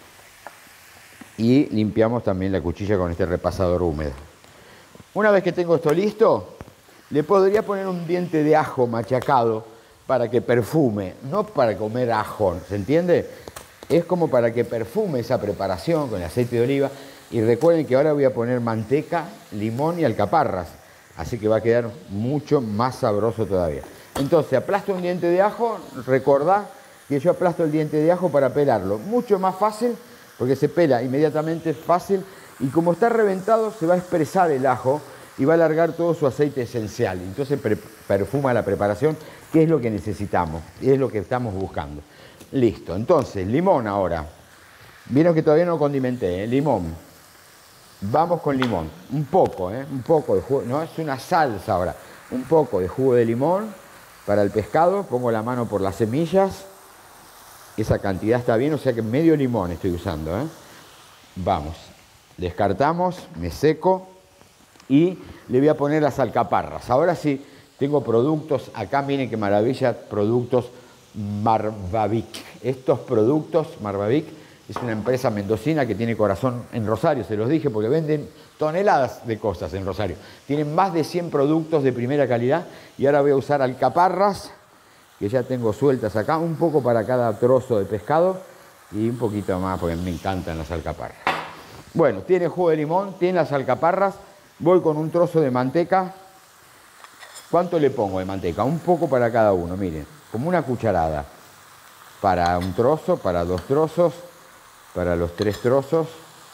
Y limpiamos también la cuchilla con este repasador húmedo. Una vez que tengo esto listo, le podría poner un diente de ajo machacado para que perfume, no para comer ajo, ¿se entiende? Es como para que perfume esa preparación con el aceite de oliva. Y recuerden que ahora voy a poner manteca, limón y alcaparras, así que va a quedar mucho más sabroso todavía. Entonces aplasto un diente de ajo. Recordá que yo aplasto el diente de ajo para pelarlo, mucho más fácil, porque se pela inmediatamente, es fácil, y como está reventado se va a expresar el ajo y va a largar todo su aceite esencial. Entonces perfuma la preparación, que es lo que necesitamos, y es lo que estamos buscando. Listo, entonces, limón ahora. Vieron que todavía no condimenté, ¿eh? Limón. Vamos con limón, un poco de jugo, no es una salsa ahora, un poco de jugo de limón para el pescado. Pongo la mano por las semillas. Esa cantidad está bien, o sea que medio limón estoy usando, ¿eh? Vamos, descartamos, me seco y le voy a poner las alcaparras. Ahora sí, tengo productos, acá miren qué maravilla, productos Marvavic. Estos productos, Marvavic, es una empresa mendocina que tiene corazón en Rosario, se los dije, porque venden toneladas de cosas en Rosario. Tienen más de 100 productos de primera calidad y ahora voy a usar alcaparras, que ya tengo sueltas acá, un poco para cada trozo de pescado y un poquito más porque me encantan las alcaparras. Bueno, tiene jugo de limón, tiene las alcaparras, voy con un trozo de manteca. ¿Cuánto le pongo de manteca? Un poco para cada uno, miren, como una cucharada. Para un trozo, para 2 trozos, para los 3 trozos.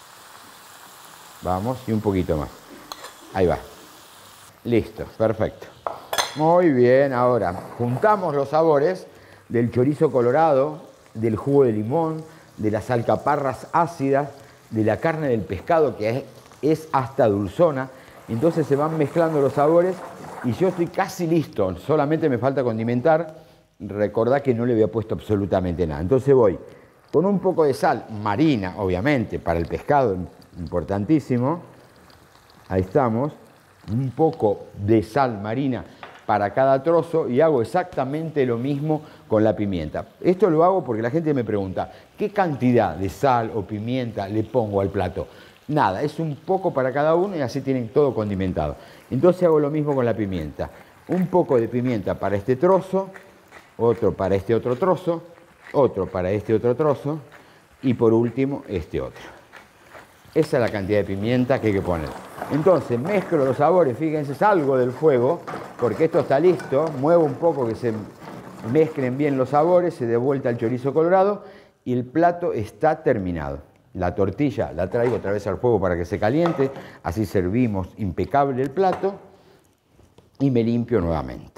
Vamos, y un poquito más. Ahí va. Listo, perfecto. Muy bien, ahora juntamos los sabores del chorizo colorado, del jugo de limón, de las alcaparras ácidas, de la carne del pescado que es hasta dulzona, Entonces se van mezclando los sabores y yo estoy casi listo, solamente me falta condimentar. Recordad que no le había puesto absolutamente nada. Entonces voy con un poco de sal marina, obviamente, para el pescado, importantísimo. Ahí estamos. Un poco de sal marina para cada trozo y hago exactamente lo mismo con la pimienta. Esto lo hago porque la gente me pregunta, ¿qué cantidad de sal o pimienta le pongo al plato? Nada, es un poco para cada uno y así tienen todo condimentado. Entonces hago lo mismo con la pimienta. Un poco de pimienta para este trozo, otro para este otro trozo, otro para este otro trozo y por último este otro. Esa es la cantidad de pimienta que hay que poner. Entonces mezclo los sabores, fíjense, salgo del fuego porque esto está listo, muevo un poco que se mezclen bien los sabores, se dé vuelta el chorizo colorado y el plato está terminado. La tortilla la traigo otra vez al fuego para que se caliente, así servimos impecable el plato y me limpio nuevamente.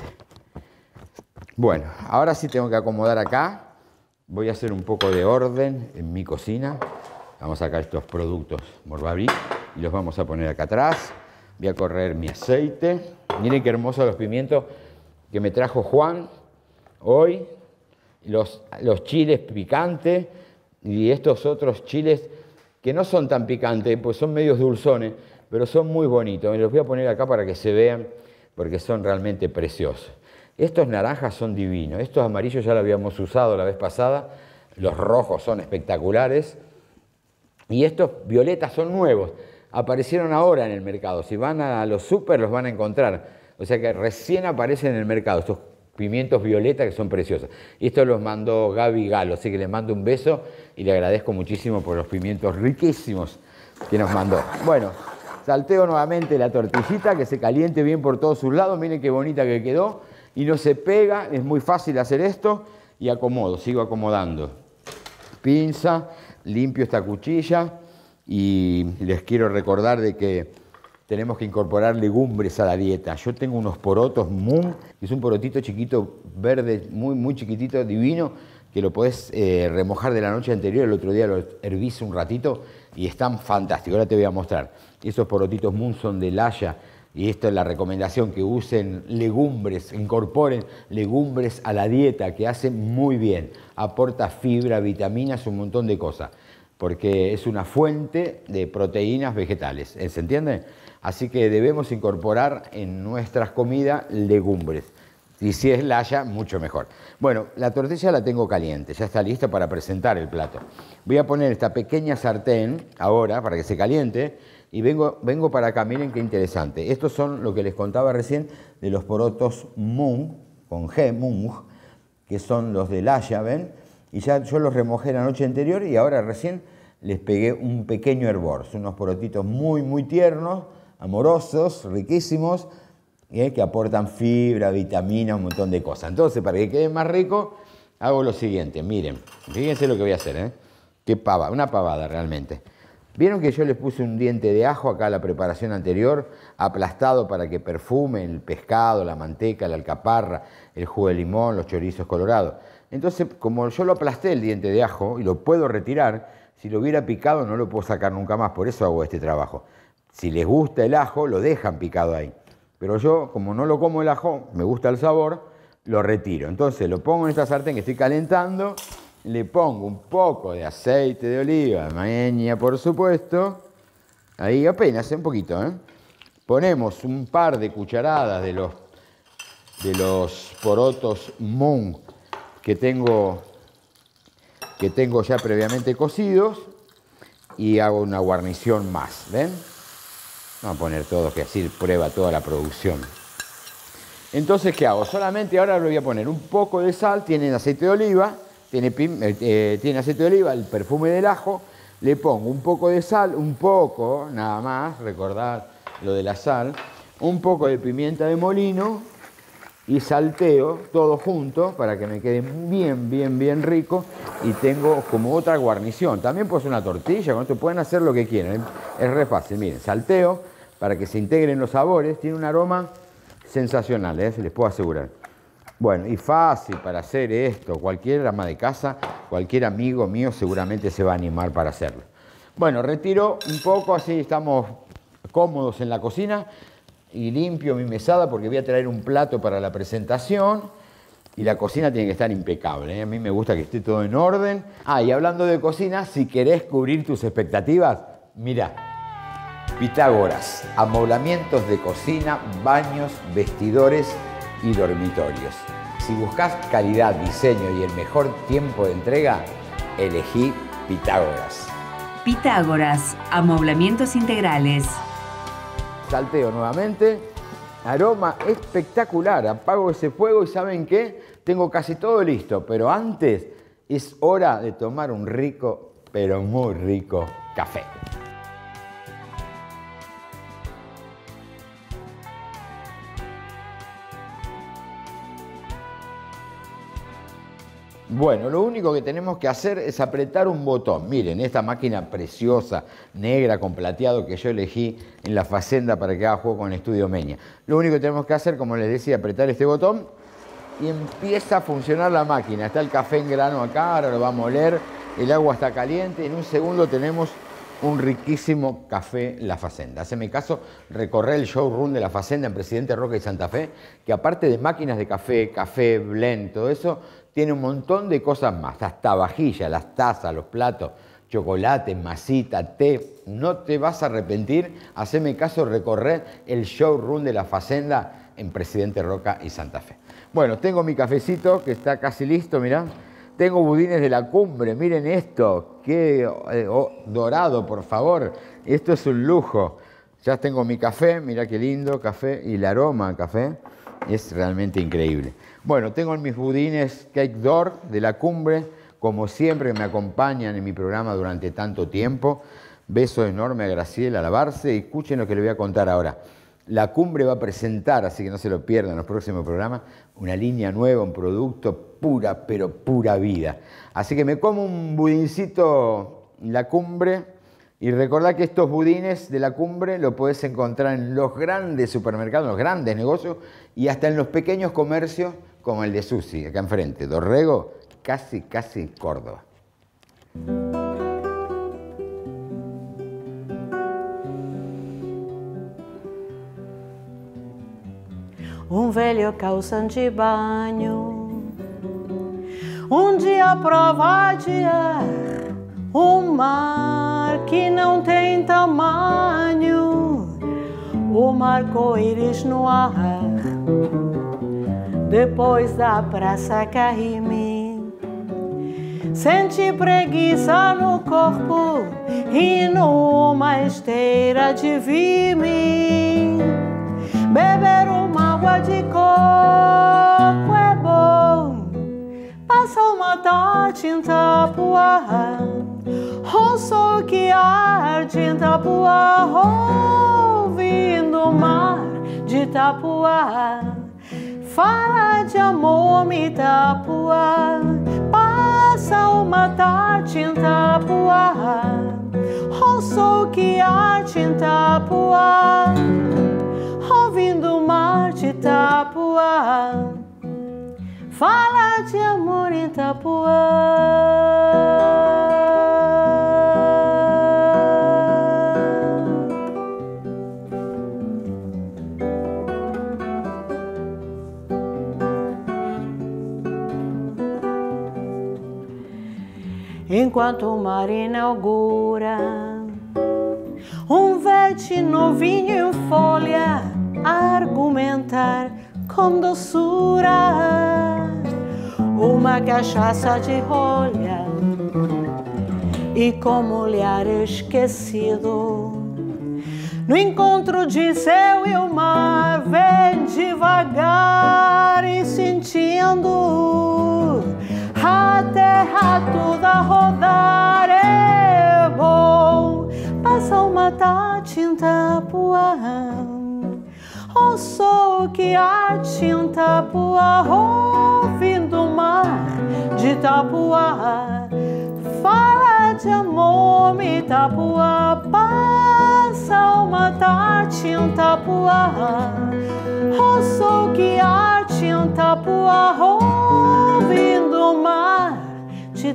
Bueno, ahora sí tengo que acomodar acá. Voy a hacer un poco de orden en mi cocina. Vamos a sacar estos productos Morbaví y los vamos a poner acá atrás. Voy a correr mi aceite. Miren qué hermosos los pimientos que me trajo Juan hoy. Los chiles picantes y estos otros chiles que no son tan picantes, pues son medios dulzones, pero son muy bonitos. Me los voy a poner acá para que se vean porque son realmente preciosos. Estos naranjas son divinos, estos amarillos ya los habíamos usado la vez pasada, los rojos son espectaculares y estos violetas son nuevos, aparecieron ahora en el mercado, si van a los súper los van a encontrar, o sea que recién aparecen en el mercado estos pimientos violetas que son preciosos. Y esto los mandó Gaby Galo, así que le mando un beso y le agradezco muchísimo por los pimientos riquísimos que nos mandó. Bueno, salteo nuevamente la tortillita que se caliente bien por todos sus lados, miren qué bonita que quedó. Y no se pega, es muy fácil hacer esto y acomodo, sigo acomodando. Pinza, limpio esta cuchilla y les quiero recordar de que tenemos que incorporar legumbres a la dieta. Yo tengo unos porotos Moon, que es un porotito chiquito, verde, muy chiquitito, divino, que lo podés remojar de la noche anterior, el otro día lo hervís un ratito y están fantásticos. Ahora te voy a mostrar. Esos porotitos Moon son de Laya. Y esto es la recomendación, que usen legumbres, incorporen legumbres a la dieta, que hace muy bien. Aporta fibra, vitaminas, un montón de cosas, porque es una fuente de proteínas vegetales, ¿se entiende? Así que debemos incorporar en nuestras comidas legumbres. Y si es Laya, mucho mejor. Bueno, la tortilla la tengo caliente, ya está lista para presentar el plato. Voy a poner esta pequeña sartén ahora para que se caliente. Y vengo para acá, miren qué interesante. Estos son lo que les contaba recién de los porotos Mung, con G, Mung, que son los de Laya, ¿ven? Y ya yo los remojé la noche anterior y ahora recién les pegué un pequeño hervor. Son unos porotitos muy tiernos, amorosos, riquísimos, que aportan fibra, vitamina, un montón de cosas. Entonces, para que quede más rico, hago lo siguiente. Miren, fíjense lo que voy a hacer, Qué pava, una pavada realmente. ¿Vieron que yo les puse un diente de ajo acá a la preparación anterior, aplastado para que perfume el pescado, la manteca, la alcaparra, el jugo de limón, los chorizos colorados? Entonces, como yo lo aplasté el diente de ajo y lo puedo retirar, si lo hubiera picado no lo puedo sacar nunca más, por eso hago este trabajo. Si les gusta el ajo, lo dejan picado ahí. Pero yo, como no lo como el ajo, me gusta el sabor, lo retiro. Entonces lo pongo en esta sartén que estoy calentando. Le pongo un poco de aceite de oliva, maña por supuesto, ahí apenas, un poquito, Ponemos un par de cucharadas de los porotos Mung que tengo ya previamente cocidos y hago una guarnición más, ¿ven? Vamos a poner todo, que así prueba toda la producción. Entonces, ¿qué hago? Solamente ahora le voy a poner un poco de sal, tienen aceite de oliva, tiene aceite de oliva, el perfume del ajo, le pongo un poco de sal, un poco, nada más, recordad lo de la sal, un poco de pimienta de molino y salteo todo junto para que me quede bien rico y tengo como otra guarnición. También puedo hacer una tortilla, con esto pueden hacer lo que quieran, es re fácil, miren, salteo para que se integren los sabores, tiene un aroma sensacional, se les puedo asegurar. Bueno, y fácil para hacer esto, cualquier ama de casa, cualquier amigo mío seguramente se va a animar para hacerlo. Bueno, retiro un poco, así estamos cómodos en la cocina y limpio mi mesada porque voy a traer un plato para la presentación y la cocina tiene que estar impecable, ¿eh? A mí me gusta que esté todo en orden. Ah, y hablando de cocina, si querés cubrir tus expectativas, mira, Pitágoras, amoblamientos de cocina, baños, vestidores y dormitorios. Si buscas calidad, diseño y el mejor tiempo de entrega, elegí Pitágoras. Pitágoras, amoblamientos integrales. Salteo nuevamente, aroma espectacular, apago ese fuego y ¿saben qué? Tengo casi todo listo, pero antes es hora de tomar un rico, pero muy rico café. Bueno, lo único que tenemos que hacer es apretar un botón. Miren, esta máquina preciosa, negra, con plateado que yo elegí en la Facenda para que haga juego con el Estudio Meña. Lo único que tenemos que hacer, como les decía, apretar este botón y empieza a funcionar la máquina. Está el café en grano acá, ahora lo va a moler, el agua está caliente, en un segundo tenemos un riquísimo café La Facenda. Haceme caso, recorrer el showroom de La Facenda en Presidente Roca y Santa Fe, que aparte de máquinas de café, blend, todo eso, tiene un montón de cosas más, hasta vajilla, las tazas, los platos, chocolate, masita, té. No te vas a arrepentir, haceme caso, recorrer el showroom de La Facenda en Presidente Roca y Santa Fe. Bueno, tengo mi cafecito que está casi listo, mirá. Tengo budines de La Cumbre, miren esto, qué dorado, por favor. Esto es un lujo. Ya tengo mi café, mirá qué lindo café, y el aroma al café es realmente increíble. Bueno, tengo mis budines Cake Door de La Cumbre, como siempre me acompañan en mi programa durante tanto tiempo. Beso enorme a Graciela Lavarse y escuchen lo que les voy a contar ahora. La Cumbre va a presentar, así que no se lo pierdan en los próximos programas, una línea nueva, un producto pura, pero pura vida. Así que me como un budincito La Cumbre y recordad que estos budines de La Cumbre lo podés encontrar en los grandes supermercados, en los grandes negocios y hasta en los pequeños comercios como el de Susi, acá enfrente, Dorrego, casi Córdoba. Velho calção de banho, dia prova adiar mar que não tem tamanho, arco-íris no ar, depois da praça Carime. Sente preguiça no corpo e numa esteira de vime. Beber uma água de coco é bom, passa uma tarde em Itapuá, o sol que arde em Itapuá, ouvindo o mar de Itapuá. Fala de amor, Itapuá, passa uma tarde em Itapuá, o sol que arde em Itapuá, ouvindo o mar de Itapuá. Fala de amor em Itapuá. Enquanto o mar inaugura verde novinho em folha, argumentar com doçura uma cachaça de rolha e como olhar esquecido no encontro de céu e o mar, vem devagar e sentindo a terra toda rodar. É bom passar uma tarde em Itapuá, o sol que arde em Itapuá, ouvindo o mar de Itapuá. Fala de amor, Itapuá, passa uma tarde em Itapuá, o sol que arde em Itapuá, ouvindo o mar de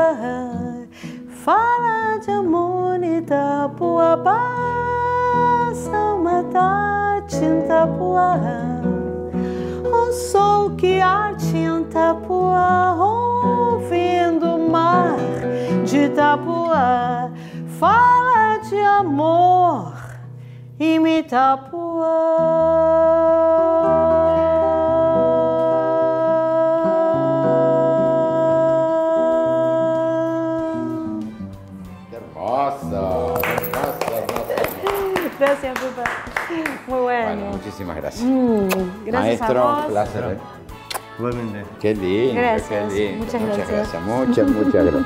Itapuá. Fala de amor, Itapuá, passa saudade em Itapuã, o sol que arde em Itapuã, ouvindo o mar de Itapuã, fala de amor em Itapuã. Gracias, Pepa. Muy bueno. Muchísimas gracias. Gracias Maestro, a vos. un placer. Igualmente. Qué lindo, Gracias, qué lindo. muchas gracias. Muchas gracias.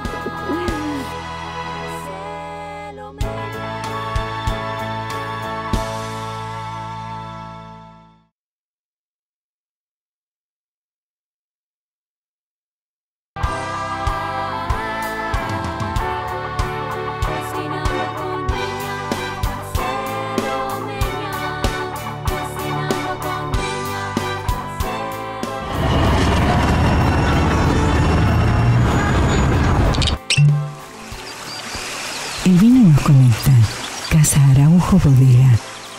El vino nos conecta. Casa Araujo Bodega.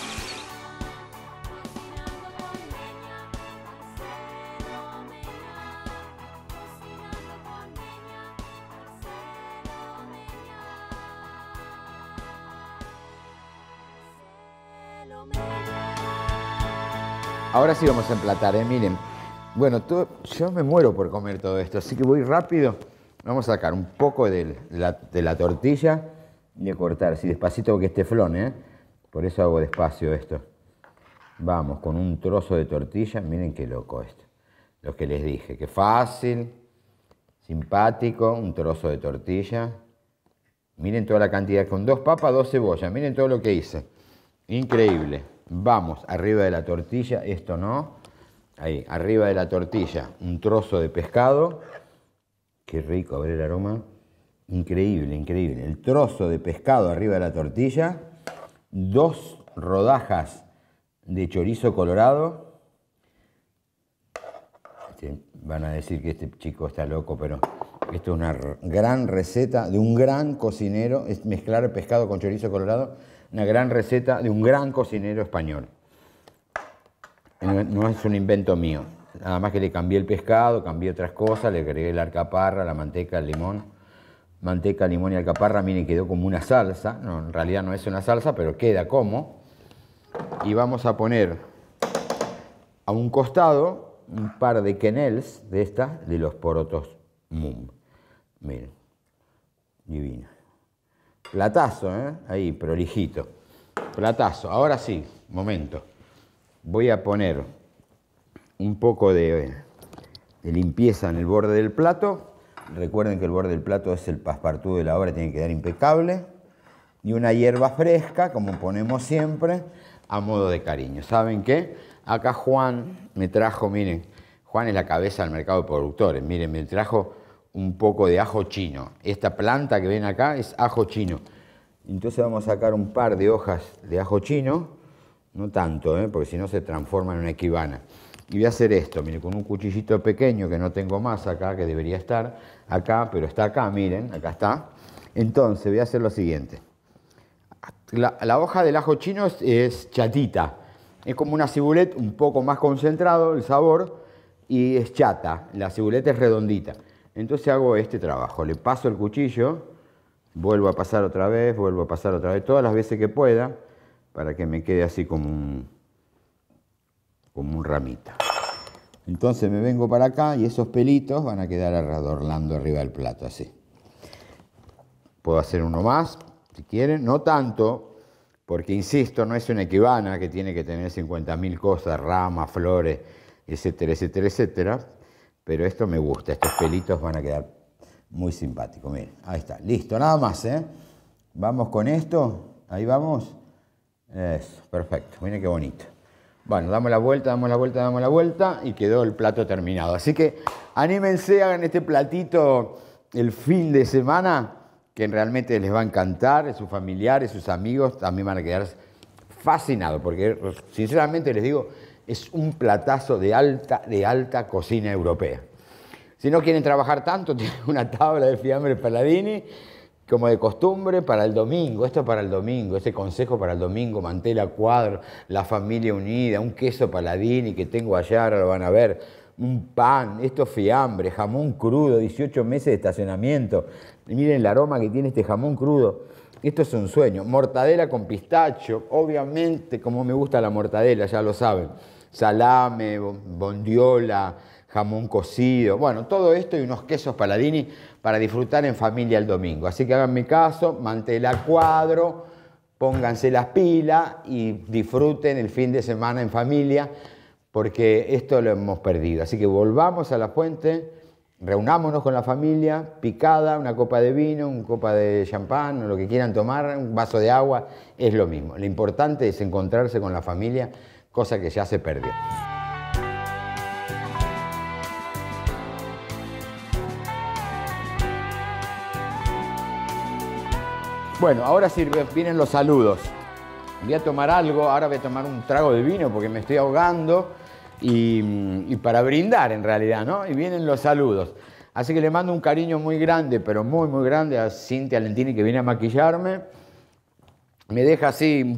Ahora sí vamos a emplatar, miren. Bueno, yo me muero por comer todo esto, así que voy rápido. Vamos a sacar un poco de la tortilla y a cortar así despacito porque es teflón, ¿eh? Por eso hago despacio esto. Vamos con un trozo de tortilla. Miren qué loco esto. Lo que les dije, que fácil, simpático, un trozo de tortilla. Miren toda la cantidad, con 2 papas, 2 cebollas. Miren todo lo que hice. Increíble. Vamos, arriba de la tortilla, esto no. Ahí, arriba de la tortilla, un trozo de pescado. Qué rico, a ver el aroma. Increíble, increíble. El trozo de pescado arriba de la tortilla. 2 rodajas de chorizo colorado. Van a decir que este chico está loco, pero esto es una gran receta de un gran cocinero. Es mezclar pescado con chorizo colorado. Una gran receta de un gran cocinero español. No es un invento mío. Nada más que le cambié el pescado, cambié otras cosas, le agregué la alcaparra, la manteca, el limón. Manteca, limón y alcaparra, miren, quedó como una salsa. No, en realidad no es una salsa, pero queda como. Y vamos a poner a un costado un par de quenelles de estas, de los porotos Mum. Miren, divino. Platazo, ¿eh? Ahí, prolijito. Platazo. Ahora sí, momento. Voy a poner un poco de limpieza en el borde del plato. Recuerden que el borde del plato es el passepartout de la obra, tiene que quedar impecable. Y una hierba fresca, como ponemos siempre, a modo de cariño. ¿Saben qué? Acá Juan me trajo, miren, Juan es la cabeza del mercado de productores. Miren, me trajo un poco de ajo chino. Esta planta que ven acá es ajo chino. Entonces vamos a sacar un par de hojas de ajo chino, no tanto, porque si no se transforma en una equivana. Y voy a hacer esto, miren, con un cuchillito pequeño que no tengo más acá, que debería estar acá, pero está acá, miren, acá está. Entonces voy a hacer lo siguiente. La hoja del ajo chino es chatita, es como una cibulet un poco más concentrado el sabor y es chata, la cibulet es redondita. Entonces hago este trabajo, le paso el cuchillo, vuelvo a pasar otra vez, todas las veces que pueda, para que me quede así como un ramito. Entonces me vengo para acá y esos pelitos van a quedar adornando arriba del plato, así. Puedo hacer uno más, si quieren, no tanto, porque insisto, no es una equivana que tiene que tener 50.000 cosas, ramas, flores, etcétera, etcétera, etcétera. Pero esto me gusta, estos pelitos van a quedar muy simpáticos. Miren, ahí está, listo, nada más, ¿eh? Vamos con esto, ahí vamos. Eso, perfecto, miren qué bonito. Bueno, damos la vuelta y quedó el plato terminado. Así que anímense, hagan este platito el fin de semana, que realmente les va a encantar, sus familiares, sus amigos también van a quedar fascinados, porque sinceramente les digo, es un platazo de alta cocina europea. Si no quieren trabajar tanto, tienen una tabla de fiambre Palladini como de costumbre para el domingo, esto para el domingo, este consejo para el domingo, mantel a cuadro, la familia unida, un queso Paladini que tengo allá, ahora lo van a ver, un pan, esto fiambre, jamón crudo, 18 meses de estacionamiento. Y miren el aroma que tiene este jamón crudo. Esto es un sueño. Mortadela con pistacho, obviamente, como me gusta la mortadela, ya lo saben. Salame, bondiola, jamón cocido. Bueno, todo esto y unos quesos Paladini para disfrutar en familia el domingo. Así que háganme caso, mantel a cuadro, pónganse las pilas y disfruten el fin de semana en familia, porque esto lo hemos perdido. Así que volvamos a la fuente, reunámonos con la familia, picada, una copa de vino, una copa de champán, o lo que quieran tomar, un vaso de agua, es lo mismo. Lo importante es encontrarse con la familia, cosa que ya se perdió. Bueno, ahora sí vienen los saludos. Voy a tomar algo, ahora voy a tomar un trago de vino porque me estoy ahogando y para brindar en realidad, ¿no? Y vienen los saludos. Así que le mando un cariño muy grande, pero muy, muy grande a Cintia Lentini que viene a maquillarme. Me deja así un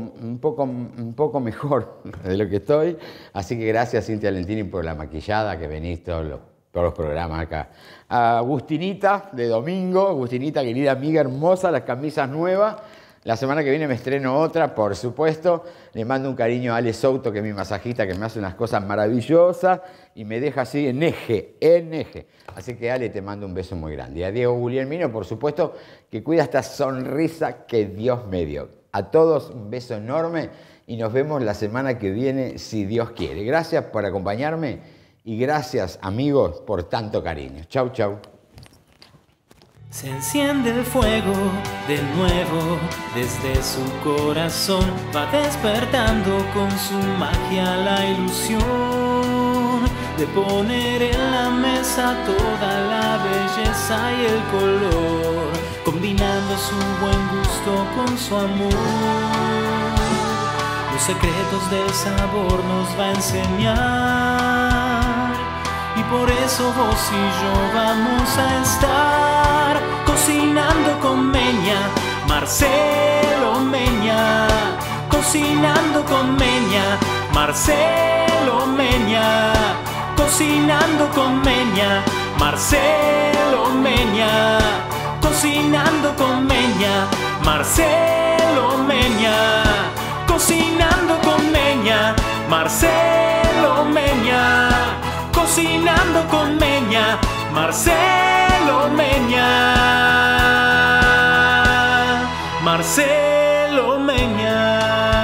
poco mejor de lo que estoy. Así que gracias Cintia Lentini por la maquillada que venís todos los programas acá. A Agustinita de domingo, Agustinita querida amiga hermosa, las camisas nuevas. La semana que viene me estreno otra, por supuesto. Le mando un cariño a Ale Souto, que es mi masajista, que me hace unas cosas maravillosas y me deja así en eje. Así que Ale, te mando un beso muy grande. Y a Diego Guglielmino, por supuesto, que cuida esta sonrisa que Dios me dio. A todos un beso enorme y nos vemos la semana que viene, si Dios quiere. Gracias por acompañarme y gracias, amigos, por tanto cariño. Chau, chau. Se enciende el fuego de nuevo desde su corazón, va despertando con su magia la ilusión de poner en la mesa toda la belleza y el color, combinando su buen gusto con su amor. Los secretos del sabor nos va a enseñar y por eso vos y yo vamos a estar cocinando con Meña, Marcelo Meña, cocinando con Meña, Marcelo Meña, cocinando con Meña, Marcelo Meña, cocinando con Meña, Marcelo Meña, cocinando con Meña, Marcelo Meña, cocinando con Meña, Marcelo Meña, Marcelo Meña.